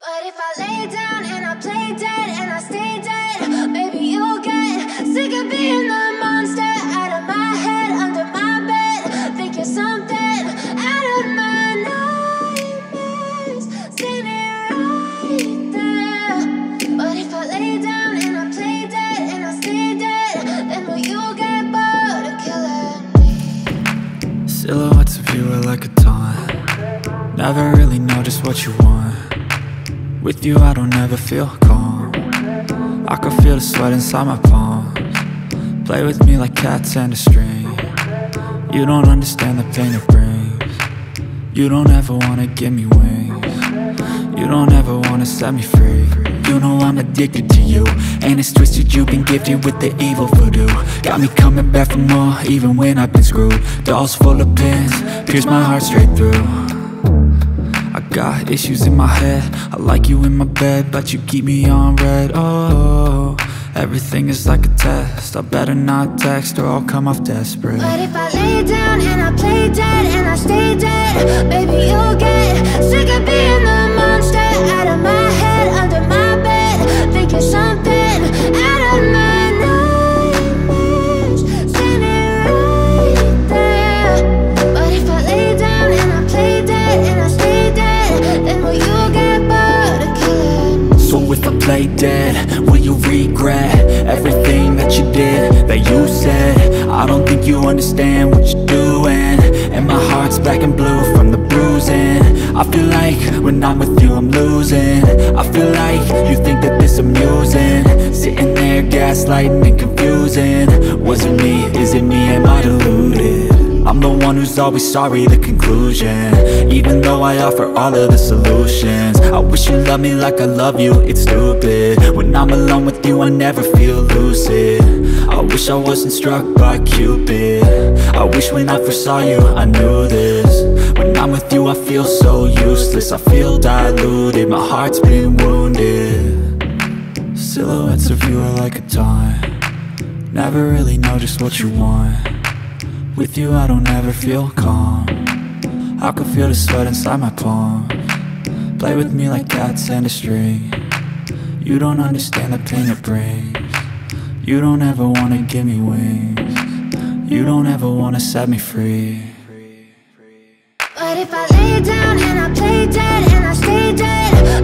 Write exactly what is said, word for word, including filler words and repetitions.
But if I lay down and I play dead and I stay dead, maybe you'll get sick of being the monster out of my head, under my bed. Think you're something out of my nightmares, standing right there. But if I lay down and I play dead and I stay dead, then will you get bored of killing me? Silhouettes of you are like a taunt. Never really know just what you want. With you I don't ever feel calm. I can feel the sweat inside my palms. Play with me like cats and a string. You don't understand the pain it brings. You don't ever wanna give me wings. You don't ever wanna set me free. You know I'm addicted to you, and it's twisted, you've been gifted with the evil voodoo. Got me coming back for more, even when I've been screwed. Dolls full of pins, pierce my heart straight through. I got issues in my head, I like you in my bed, but you keep me on red. Oh, everything is like a test, I better not text or I'll come off desperate. But if I lay down and I play dead and I stay dead, maybe you'll get sick of being the monster out of my head, under my bed. Think you're something out of my nightmares, standing right there. But if I lay down and I play dead and I stay dead, then will you get bored of killing me? So if I play dead, will you regret everything that you did, that you said? I don't think you understand what you're doing, and my heart's black and blue from the bruising. I feel like when I'm with you I'm losing. I feel like you think that this amusing, sitting there gaslighting and confusing. Was it me? Is it me? Am I deluded? I'm the one who's always sorry, the conclusion, even though I offer all of the solutions. I wish you loved me like I love you, it's stupid. When I'm alone with you I never feel lucid. I wish I wasn't struck by Cupid. I wish when I first saw you I knew this. When I'm with you I feel so useless, I feel diluted, my heart's been wounded. Silhouettes of you are like a taunt. Never really know just what you want. With you I don't ever feel calm. I can feel the sweat inside my palms. Play with me like cats and a string. You don't understand the pain it brings. You don't ever wanna give me wings. You don't ever wanna set me free. But if I lay down and I play dead and I stay dead,